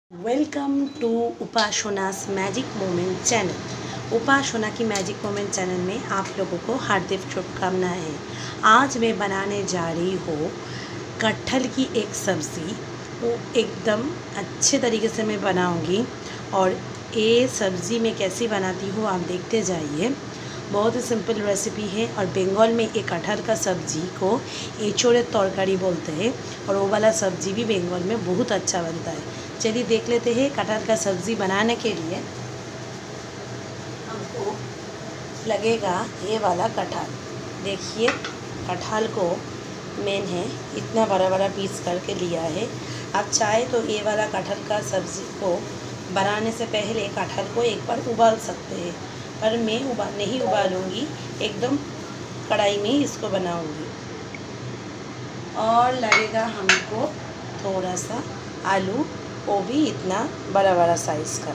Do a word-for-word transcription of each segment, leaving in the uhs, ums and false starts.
Welcome to Upasana's magic moment channel. Upasana की magic moment channel में आप लोगों को हार्दिक शुभकामनाएं हैं। आज मैं बनाने जा रही हूँ कटहल की एक सब्ज़ी। वो एकदम अच्छे तरीके से मैं बनाऊँगी और ये सब्ज़ी मैं कैसी बनाती हूँ आप देखते जाइए। बहुत ही सिंपल रेसिपी है और बंगाल में एक कटहल का सब्ज़ी को एचोड़े तरकारी बोलते हैं और वो वाला सब्ज़ी भी बंगाल में बहुत अच्छा बनता है। चलिए देख लेते हैं। कटहल का सब्ज़ी बनाने के लिए हमको लगेगा ये वाला कटहल। देखिए कटहल को मैंने इतना बड़ा बड़ा पीस करके लिया है। आप चाहे तो ये वाला कटहल का सब्ज़ी को बनाने से पहले कटहल को एक बार उबाल सकते हैं, पर मैं उबाल नहीं उबालूँगी, एकदम कढ़ाई में इसको बनाऊँगी। और लगेगा हमको थोड़ा सा आलू, वो भी इतना बड़ा बड़ा साइज़ का।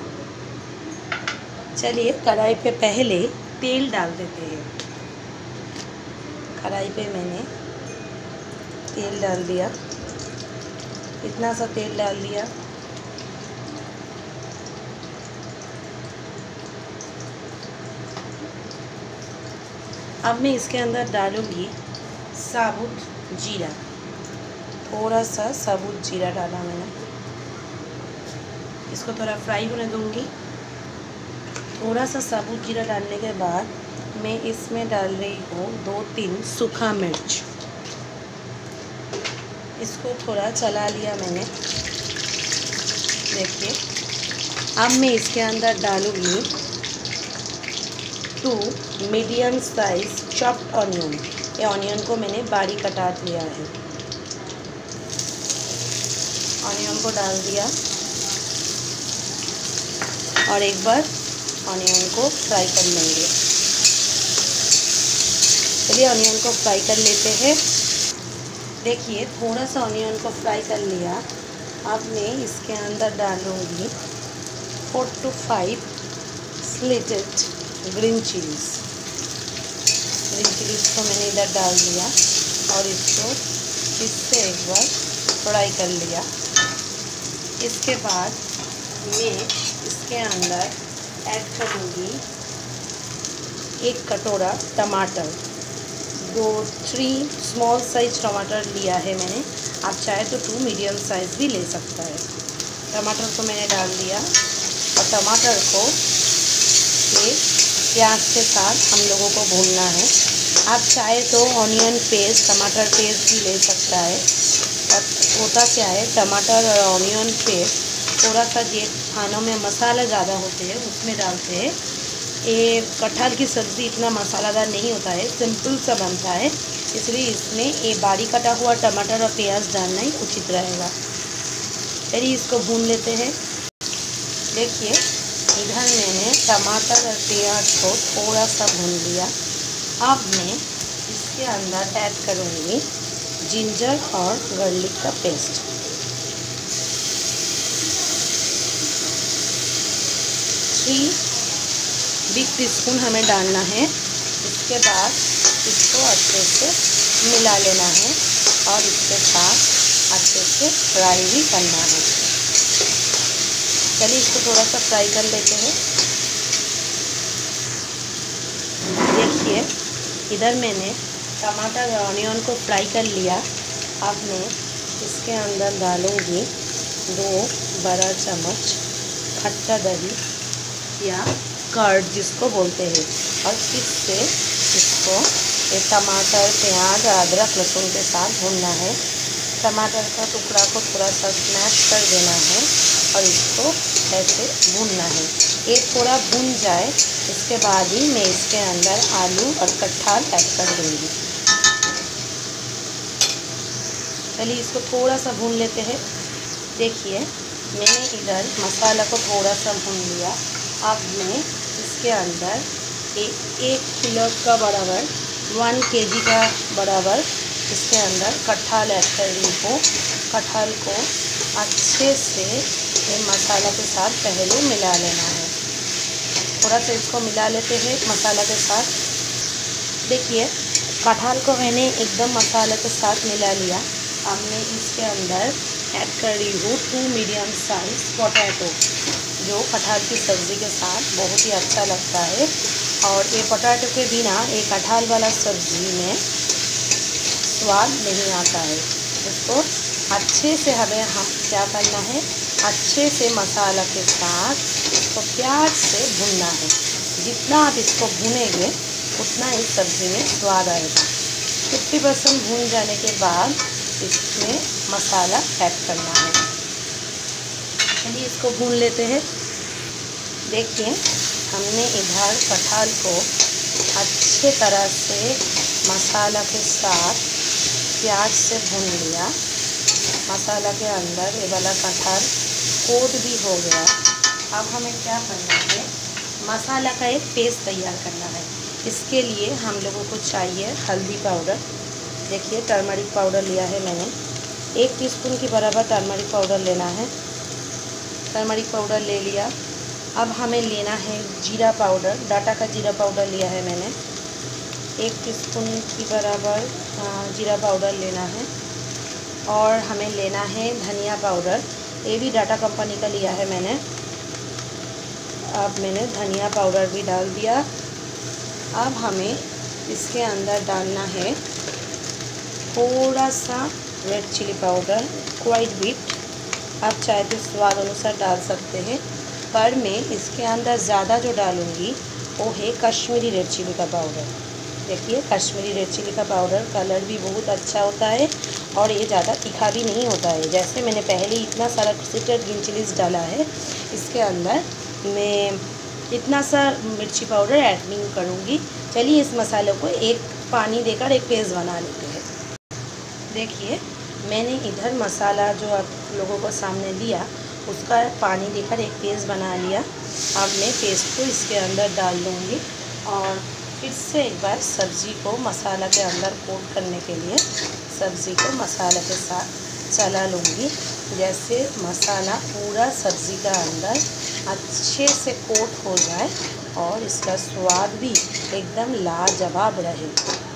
चलिए कढ़ाई पे पहले तेल डाल देते हैं। कढ़ाई पे मैंने तेल डाल दिया, इतना सा तेल डाल दिया। अब मैं इसके अंदर डालूँगी साबुत जीरा। थोड़ा सा साबुत जीरा डाला मैंने, इसको थोड़ा फ्राई होने दूँगी। थोड़ा सा साबुत जीरा डालने के बाद मैं इसमें डाल रही हूँ दो तीन सूखा मिर्च। इसको थोड़ा चला लिया मैंने। देखिए अब मैं इसके अंदर डालूँगी two medium size chopped onion. ये ऑनियन को मैंने बारीक कटा लिया है। ऑनियन को डाल दिया और एक बार ऑनियन को फ्राई कर लेंगे। चलिए ऑनियन को फ्राई कर लेते हैं। देखिए थोड़ा सा ऑनियन को फ्राई कर लिया। अब मैं इसके अंदर डालूँगी four two five slitted green chillies. Green chillies को मैंने इधर डाल दिया और इसको इससे एक बार फ्राई कर लिया। इसके बाद मैं इसके अंदर ऐड करूँगी एक कटोरा टमाटर। दो थ्री स्मॉल साइज टमाटर लिया है मैंने, आप चाहे तो टू मीडियम साइज़ भी ले सकता है। टमाटर को मैंने डाल दिया और टमाटर को ये प्याज के साथ हम लोगों को भूनना है। आप चाहे तो ऑनियन पेस्ट, टमाटर पेस्ट भी ले सकता है। और होता क्या है, टमाटर और ऑनियन पेस्ट थोड़ा सा जे खानों में मसाला ज़्यादा होते हैं उसमें डालते हैं। ये कटहल की सब्ज़ी इतना मसालादार नहीं होता है, सिंपल सा बनता है, इसलिए इसमें ये बारीक कटा हुआ टमाटर और प्याज डालना ही उचित रहेगा। चलिए इसको भून लेते हैं। देखिए इधर मैंने टमाटर और प्याज को थोड़ा सा भून लिया। अब मैं इसके अंदर ऐड करूँगी जिंजर और गार्लिक का पेस्ट। थ्री बिग टीस्पून हमें डालना है। इसके बाद इसको अच्छे से मिला लेना है और इसके साथ अच्छे से फ्राई भी करना है। चलिए इसको थोड़ा सा फ्राई कर लेते हैं। देखिए इधर मैंने टमाटर और ऑनियन को फ्राई कर लिया। अब मैं इसके अंदर डालूँगी दो बड़ा चम्मच खट्टा दही या कर्ड जिसको बोलते हैं, और फिर से इसको ये टमाटर, प्याज और अदरक लहसुन के साथ भूनना है। टमाटर का टुकड़ा को थोड़ा सा स्मैश कर देना है और इसको ऐसे भूनना है। ये थोड़ा भून जाए इसके बाद ही मैं इसके अंदर आलू और कटहल ऐड कर दूँगी। चलिए इसको थोड़ा सा भून लेते हैं। देखिए मैंने इधर मसाला को थोड़ा सा भून लिया। अब मैं इसके अंदर एक एक किलो का बराबर वन केजी का बराबर इसके अंदर कटहल ऐड कर रही हूँ। कटहल को अच्छे से ये मसाला के साथ पहले मिला लेना है। थोड़ा सा इसको मिला लेते हैं मसाला के साथ। देखिए कटहल को मैंने एकदम मसाले के साथ मिला लिया। अब मैं इसके अंदर ऐड कर रही हूँ टू मीडियम साइज पोटैटो, जो कटहल की सब्ज़ी के साथ बहुत ही अच्छा लगता है। और ये पोटैटो के बिना एक कटहल वाला सब्ज़ी में स्वाद नहीं आता है। इसको अच्छे से हमें हम क्या करना है, अच्छे से मसाला के साथ इसको प्यार से भूनना है। जितना आप इसको भूनेंगे उतना इस सब्ज़ी में स्वाद आएगा। फिफ्टी परसेंट भून जाने के बाद इसमें मसाला ऐड करना है। चलिए इसको भून लेते हैं। देखिए हमने इधर कटहल को अच्छे तरह से मसाला के साथ प्याज से भून लिया। मसाला के अंदर ये वाला कटहल कोट भी हो गया। अब हमें क्या करना है, मसाला का एक पेस्ट तैयार करना है। इसके लिए हम लोगों को चाहिए हल्दी पाउडर। देखिए टर्मरिक पाउडर लिया है मैंने, एक टीस्पून की बराबर टर्मरिक पाउडर लेना है। टर्मरिक पाउडर ले लिया। अब हमें लेना है जीरा पाउडर, डाटा का जीरा पाउडर लिया है मैंने, एक टीस्पून की बराबर जीरा पाउडर लेना है। और हमें लेना है धनिया पाउडर, ये भी डाटा कंपनी का लिया है मैंने। अब मैंने धनिया पाउडर भी डाल दिया। अब हमें इसके अंदर डालना है थोड़ा सा red chilli powder, quite bit. आप चाहे तो स्वाद अनुसार डाल सकते हैं, पर मैं इसके अंदर ज़्यादा जो डालूँगी वो है कश्मीरी रेड चिली का पाउडर। देखिए कश्मीरी रेड चिली का पाउडर कलर भी बहुत अच्छा होता है और ये ज़्यादा तीखा भी नहीं होता है। जैसे मैंने पहले इतना सारा सीक्रेट ग्रीन चिलीज़ डाला है, इसके अंदर मैं इतना सा मिर्ची पाउडर ऐड नहीं करूँगी। चलिए इस मसाले को एक पानी देकर एक पेस्ट बना लेते हैं। देखिए मैंने इधर मसाला जो आप लोगों को सामने दिया उसका पानी देकर एक पेस्ट बना लिया। अब मैं पेस्ट को इसके अंदर डाल दूँगी और फिर से एक बार सब्ज़ी को मसाला के अंदर कोट करने के लिए सब्ज़ी को मसाला के साथ चला लूँगी। जैसे मसाला पूरा सब्ज़ी का अंदर अच्छे से कोट हो जाए और इसका स्वाद भी एकदम लाजवाब रहे।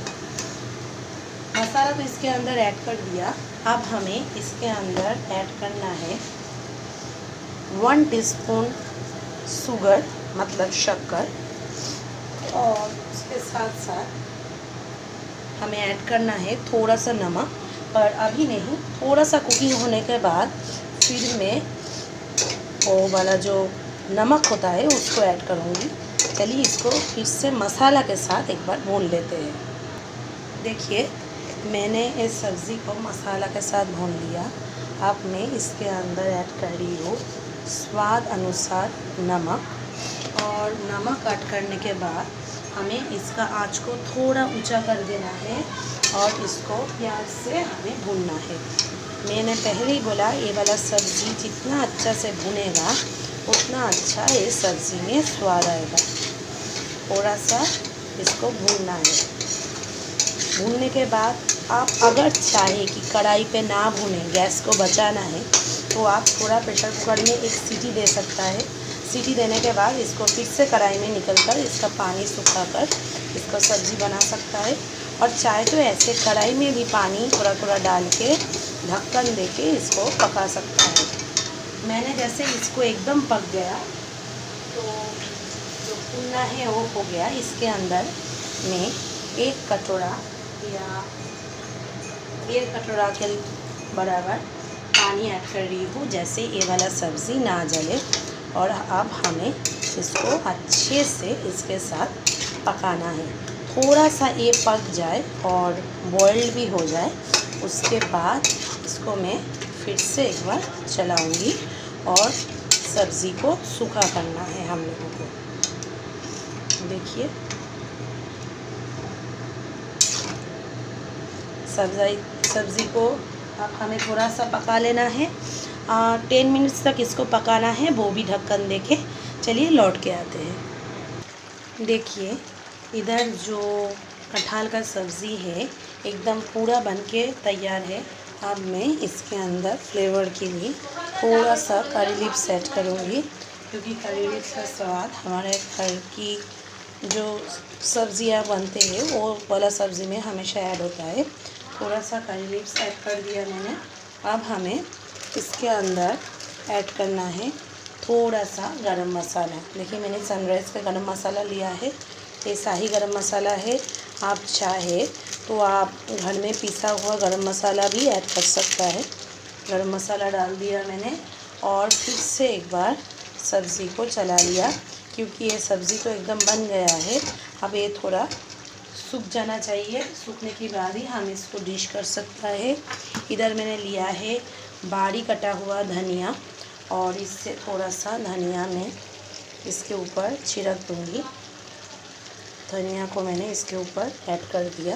मसाला तो इसके अंदर ऐड कर दिया। अब हमें इसके अंदर ऐड करना है वन टीस्पून शुगर, मतलब शक्कर, और उसके साथ साथ हमें ऐड करना है थोड़ा सा नमक, पर अभी नहीं, थोड़ा सा कुकिंग होने के बाद फिर मैं वो वाला जो नमक होता है उसको ऐड करूँगी। चलिए इसको फिर से मसाला के साथ एक बार भून लेते हैं। देखिए मैंने इस सब्ज़ी को मसाला के साथ भून लिया। अब मैं इसके अंदर ऐड कर रही हूँ स्वाद अनुसार नमक, और नमक ऐड करने के बाद हमें इसका आंच को थोड़ा ऊंचा कर देना है और इसको प्याज से हमें भूनना है। मैंने पहले ही बोला ये वाला सब्ज़ी जितना अच्छा से भुनेगा उतना अच्छा इस सब्ज़ी में स्वाद आएगा। थोड़ा सा इसको भूनना है। भूनने के बाद आप अगर चाहे कि कढ़ाई पे ना भूनें, गैस को बचाना है, तो आप थोड़ा प्रेशर कुकर में एक सीटी दे सकता है। सीटी देने के बाद इसको फिर से कढ़ाई में निकलकर इसका पानी सुखाकर इसको सब्ज़ी बना सकता है। और चाहे तो ऐसे कढ़ाई में भी पानी थोड़ा थोड़ा डाल के ढक्कन दे के इसको पका सकता है। मैंने जैसे इसको एकदम पक गया तो जो भुनना है वो हो गया। इसके अंदर मैं एक कटोरा या डेढ़ कटोरा के बराबर पानी ऐड कर रही हूँ, जैसे ये वाला सब्ज़ी ना जले। और अब हमें इसको अच्छे से इसके साथ पकाना है। थोड़ा सा ये पक जाए और बॉइल्ड भी हो जाए, उसके बाद इसको मैं फिर से एक बार चलाऊंगी और सब्ज़ी को सूखा करना है हम लोगों को। देखिए सब्ज़ी सब्ज़ी को अब हमें थोड़ा सा पका लेना है। टेन मिनट्स तक इसको पकाना है, वो भी ढक्कन देके। चलिए लौट के आते हैं। देखिए इधर जो कटहल का सब्ज़ी है एकदम पूरा बनके तैयार है। अब मैं इसके अंदर फ्लेवर के लिए थोड़ा सा करी लीव्स ऐड करूँगी, क्योंकि करी लीव्स का स्वाद हमारे घर की जो सब्ज़ियाँ बनते हैं वो वाला सब्ज़ी में हमेशा ऐड होता है। थोड़ा सा करी लीव्स ऐड कर दिया मैंने। अब हमें इसके अंदर ऐड करना है थोड़ा सा गरम मसाला। देखिए मैंने सनराइज़ का गरम मसाला लिया है, ये शाही गरम मसाला है। आप चाहे तो आप घर में पिसा हुआ गरम मसाला भी ऐड कर सकता है। गरम मसाला डाल दिया मैंने और फिर से एक बार सब्ज़ी को चला लिया, क्योंकि ये सब्ज़ी तो एकदम बन गया है। अब ये थोड़ा सूख जाना चाहिए, सूखने के बाद ही हम इसको डिश कर सकता है। इधर मैंने लिया है बारीक कटा हुआ धनिया और इससे थोड़ा सा धनिया में इसके ऊपर छिड़क दूँगी। धनिया को मैंने इसके ऊपर ऐड कर दिया,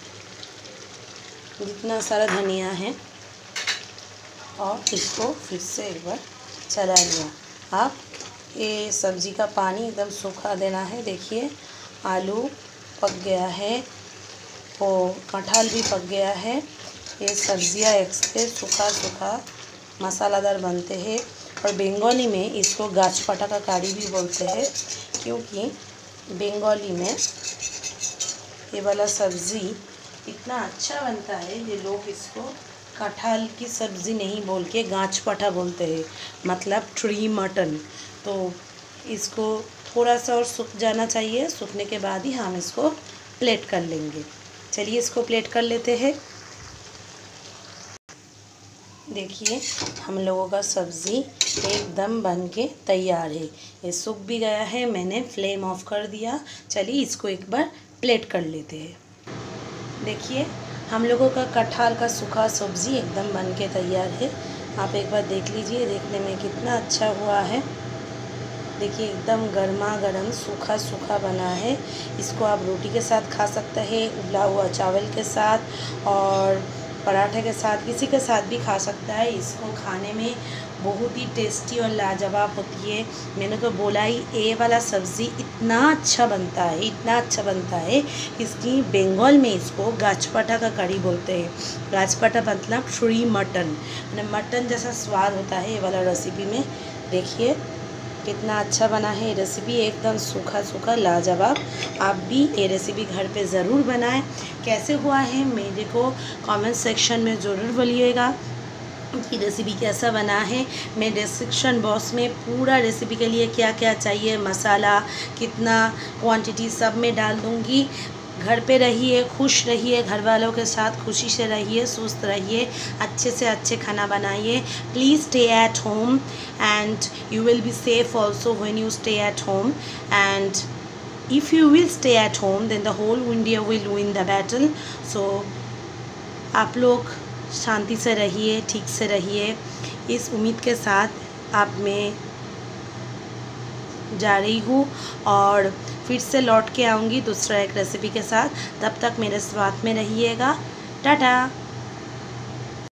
जितना सारा धनिया है, और इसको फिर से एक बार चला लिया। आप ये सब्ज़ी का पानी एकदम सूखा देना है। देखिए आलू पक गया है, वो कटहल भी पक गया है। ये सब्ज़ियाँ ऐसे सूखा सूखा मसालादार बनते हैं और बंगाली में इसको गाछपाटा का कड़ी भी बोलते हैं, क्योंकि बंगाली में ये वाला सब्ज़ी इतना अच्छा बनता है ये लोग इसको कटहल की सब्ज़ी नहीं बोल के गाछपाटा बोलते हैं, मतलब ट्री मटन। तो इसको थोड़ा सा और सूख जाना चाहिए, सूखने के बाद ही हम इसको प्लेट कर लेंगे। चलिए इसको प्लेट कर लेते हैं। देखिए हम लोगों का सब्ज़ी एकदम बन के तैयार है, ये सूख भी गया है। मैंने फ्लेम ऑफ कर दिया। चलिए इसको एक बार प्लेट कर लेते हैं। देखिए हम लोगों का कटहल का सूखा सब्ज़ी एकदम बन के तैयार है। आप एक बार देख लीजिए, देखने में कितना अच्छा हुआ है। देखिए एकदम गर्मा गर्म सूखा सूखा बना है। इसको आप रोटी के साथ खा सकते हैं, उबला हुआ चावल के साथ और पराठे के साथ, किसी के साथ भी खा सकता है। इसको खाने में बहुत ही टेस्टी और लाजवाब होती है। मैंने तो बोला ही ये वाला सब्ज़ी इतना अच्छा बनता है, इतना अच्छा बनता है। इसकी बंगाल में इसको गाछपाटा का कड़ी बोलते हैं। गाछपाटा मतलब ट्री मटन, मैंने मटन जैसा स्वाद होता है ये वाला रेसिपी में। देखिए कितना अच्छा बना है ये रेसिपी, एकदम सूखा सूखा लाजवाब। आप भी ये रेसिपी घर पे ज़रूर बनाएं। कैसे हुआ है मेरे को कमेंट सेक्शन में ज़रूर बोलिएगा कि रेसिपी कैसा बना है। मैं डिस्क्रिप्शन बॉक्स में पूरा रेसिपी के लिए क्या क्या चाहिए, मसाला कितना, क्वांटिटी सब में डाल दूँगी। घर पे रहिए, खुश रहिए, घर वालों के साथ खुशी से रहिए, सुस्त रहिए, अच्छे से अच्छे खाना बनाइए। Please stay at home and you will be safe also when you stay at home, and if you will stay at home then the whole India will win the battle. So आप लोग शांति से रहिए, ठीक से रहिए, इस उम्मीद के साथ आप में जा रही हूँ और फिर से लौट के आऊँगी दूसरा एक रेसिपी के साथ। तब तक मेरे साथ में रहिएगा। टाटा।